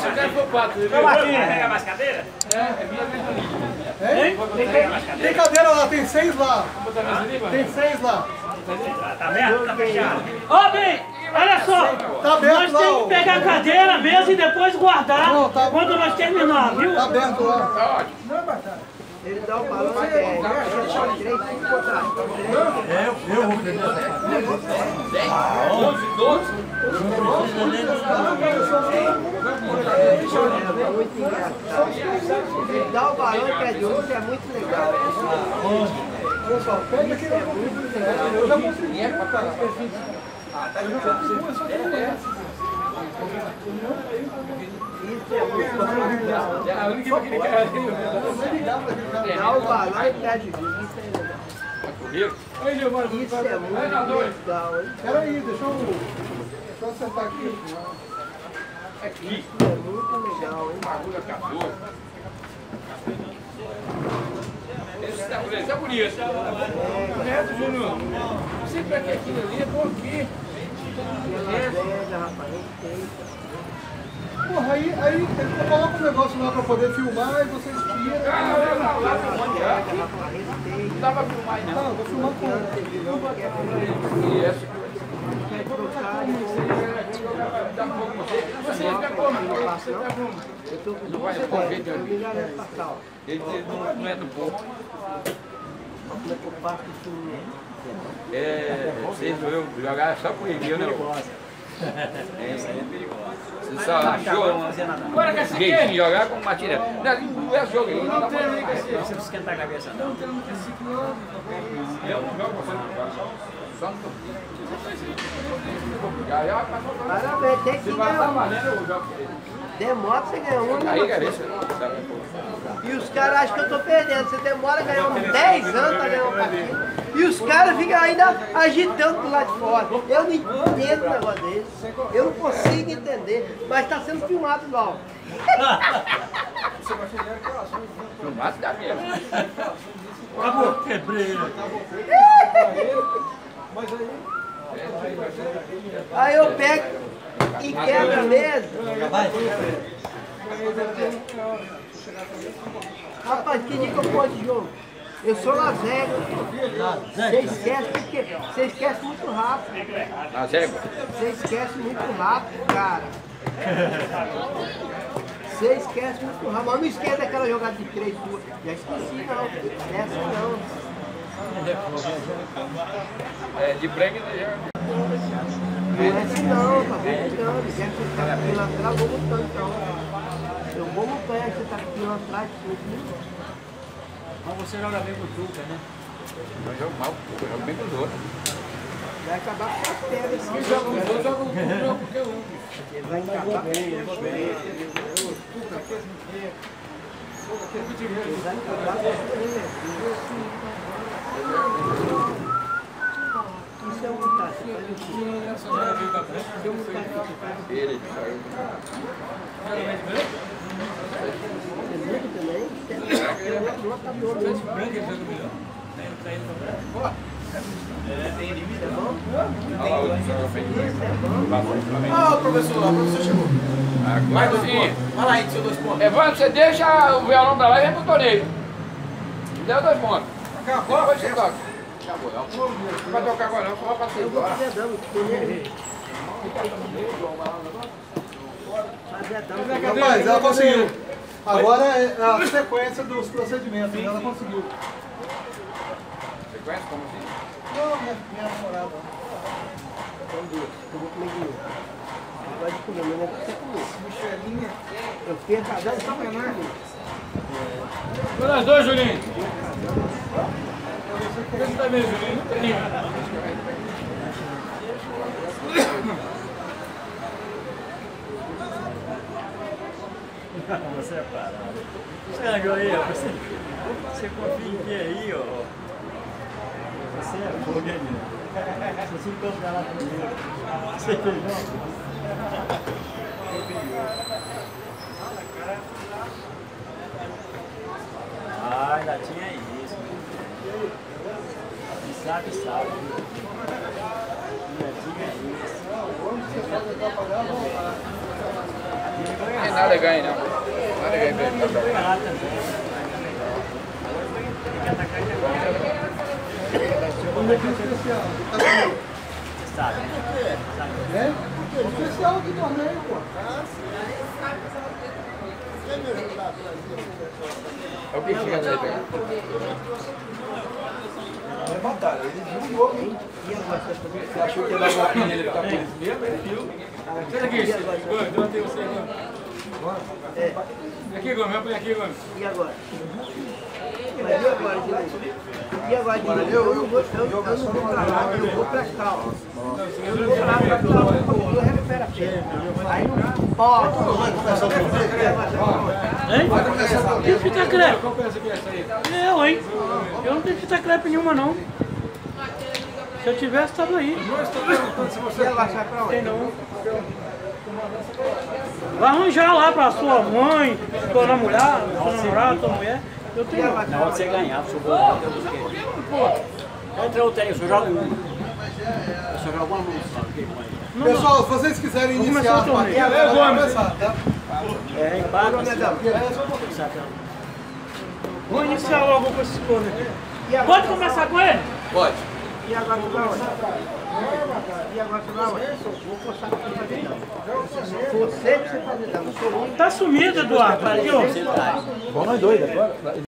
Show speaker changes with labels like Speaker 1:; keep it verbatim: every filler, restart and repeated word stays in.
Speaker 1: o cara foi pato.
Speaker 2: Pega mais cadeira?
Speaker 3: Hein? Tem cadeira lá, tem seis lá. Tem seis lá.
Speaker 2: Tá aberto? Tá fechado?
Speaker 4: Ô, bem, olha só.
Speaker 3: Tá aberto
Speaker 4: Nós
Speaker 3: lá.
Speaker 4: temos que pegar a cadeira mesmo e depois guardar
Speaker 3: Não, tá-
Speaker 4: quando nós terminar, viu?
Speaker 3: Tá aberto lá.
Speaker 1: Tá ótimo.
Speaker 5: Ele dá o balão que é direito e botar.
Speaker 1: onze, doze.
Speaker 5: É muito engraçado. Ele dá o balão que é de ouro, é muito legal.
Speaker 3: Pessoal, pega aqui. É muito legal. Eu já consegui. Eu já contribuo, só que não é.
Speaker 5: Isso é muito legal.
Speaker 1: A única que ele quer
Speaker 5: Dá o balão e pede. Isso é legal. Isso é muito legal, hein?
Speaker 3: Peraí, deixa eu, deixa eu acertar aqui.
Speaker 1: aqui.
Speaker 5: Isso é muito legal, hein?
Speaker 1: Bagulho acabou. Esse tá bonito, tá bonito. Correto, Júnior. Não sei pra que aquilo ali é bom aqui.
Speaker 5: Pega, rapaz, respeita.
Speaker 3: Porra, aí, aí ele coloca um negócio lá pra poder filmar e vocês tiram.
Speaker 1: Ah, lá, lá, lá, lá.
Speaker 5: Pega, rapaz, respeita.
Speaker 1: Não dá pra filmar aí, não.
Speaker 3: Não, vou filmar com ele.
Speaker 1: E essa
Speaker 5: Quer trocar e
Speaker 1: dá fogo você. Você fica como? Você fica como?
Speaker 5: eu tô com
Speaker 1: Não vai
Speaker 5: duas
Speaker 1: correr
Speaker 5: ideias.
Speaker 1: de
Speaker 5: Eu
Speaker 1: ali.
Speaker 5: me garanto pra cá, ó.
Speaker 1: Ele não, não é do povo.
Speaker 5: Como é que eu faço isso?
Speaker 1: É, vocês eu jogar só com ele, eu não gosto. É, isso aí é perigoso. Você só achou. Agora que esse de jogar com matilha. Não é jogo aí. Não tem nem que ser. Você não esquentar a cabeça, não. Eu não jogo com você, não. Só no já, já passou.
Speaker 5: Parabéns, tem que
Speaker 1: Se passar
Speaker 5: ganhar um.
Speaker 1: valendo, eu jogo com ele.
Speaker 5: Demora pra você ganhar um,
Speaker 1: Aí,
Speaker 5: né?
Speaker 1: cara,
Speaker 5: E os caras acham que eu tô perdendo. Você demora a ganhar uns dez anos pra ganhar um partida. E os caras ficam ainda agitando do lado de fora. Eu não entendo o negócio deles. Eu não consigo entender. Mas tá sendo filmado igual.
Speaker 1: no máximo dá mesmo.
Speaker 4: Acabou, quebrei.
Speaker 5: Aí eu pego e quebro mesmo. Rapaz, que dia que eu pôr de jogo? Eu sou Las Vegas. Você esquece porque você esquece muito rápido.
Speaker 1: Nas éguas.
Speaker 5: Você esquece muito rápido, cara. Você esquece muito rápido. Mas não esquece daquela jogada de três sua. Já esqueci não. Essa não.
Speaker 1: É, de break já.
Speaker 5: Não é assim não, tá voltando. Já que você tá aqui lá atrás, vou voltando então. Eu vou voltar, você tá aqui lá atrás.
Speaker 4: Mas você joga bem com o Tuca, né?
Speaker 1: Eu jogo mal, eu jogo bem com os outros.
Speaker 5: Vai acabar com as pedras.
Speaker 1: Se joga com os outros, joga com qualquer um.
Speaker 5: Ele vai acabar bem, ele vai bem.
Speaker 3: Ele
Speaker 5: Vai acabar isso é um mutação.
Speaker 1: Ele saiu.
Speaker 6: Ah, professor, a professora chegou.
Speaker 1: Mas sim.
Speaker 6: Vai lá aí, seu dois pontos.
Speaker 1: Evandro, você deixa o violão pra lá e vem pro torneio. Deu dois pontos.
Speaker 6: Acabou?
Speaker 1: Depois você toca. Acabou, não. Não vai tocar agora não, só vai pra você embora.
Speaker 3: Rapaz, ela conseguiu. Agora é a sequência dos procedimentos. Ela conseguiu.
Speaker 1: Você conhece como assim?
Speaker 3: Não, minha, minha namorada.
Speaker 5: São duas. Eu vou comer de novo. Eu gosto de comer, mas não é pra você comer.
Speaker 3: Michelinha.
Speaker 5: Eu fiquei casado só pra comer.
Speaker 4: Foi nós dois, Julinho. Você tá vendo, Julinho? Não tem ninguém. Você é parado. Você ganhou aí, ó. Você, você confia em quem aí, ó? Você é fogo, hein, menino? Você se encontra lá primeiro. Você pegou? Ah, ainda tinha isso. Quem sabe, sabe. Ainda tinha isso.
Speaker 3: Onde você pode atrapalhar, vamos lá.
Speaker 1: Mas nada ganha, não. Nada ganha pra ele.
Speaker 4: Sabe?
Speaker 3: É? O especial aqui do torneio, pô.
Speaker 1: É o que chega pra ele pegar.
Speaker 3: É batalha, ele viu o jogo, hein? Você achou que ia dar golpe nele pra por isso mesmo? Ele viu.
Speaker 2: Sai daqui, Gomes, eu tenho você, Gomes.
Speaker 5: É.
Speaker 2: Aqui, Gomes, vem aqui, Gomes.
Speaker 5: E agora? Mas e agora, Diego? E agora, Diego? Eu não vou, eu, eu não vou pra lá, eu vou pra cá, ó. Eu não vou pra lá, pra cá, eu recupero a pena. Aí não pode.
Speaker 7: Hein? Tem fita crepe.
Speaker 2: Qual peça que é essa aí?
Speaker 7: Eu, hein? Eu não tenho fita crepe nenhuma, não. Se eu tivesse, tava aí.
Speaker 2: Nós estamos perguntando se você...
Speaker 5: E agora, sai pra onde?
Speaker 7: Tem não. Vai arranjar lá pra sua mãe, tua namorada, tua namorada, tua mulher. Eu tenho.
Speaker 4: Na hora de você ganhar, pro seu bolão, eu busquei. Entra o trem, eu só jogo uma. Eu só jogo uma luz, sabe?
Speaker 3: Pessoal, se vocês quiserem iniciar a partida,
Speaker 7: É,
Speaker 3: vamos começar, tá?
Speaker 4: É, empate,
Speaker 7: Vou iniciar logo com esses cones aqui. Pode começar com ele?
Speaker 1: Pode.
Speaker 5: E agora, tu vai onde? E agora, tu vai onde? Vou forçar pra você fazer dano. Você que você fazer dano, eu sou ruim.
Speaker 7: Tá sumido, Eduardo. Aqui, ó.
Speaker 4: Vamos nós dois agora.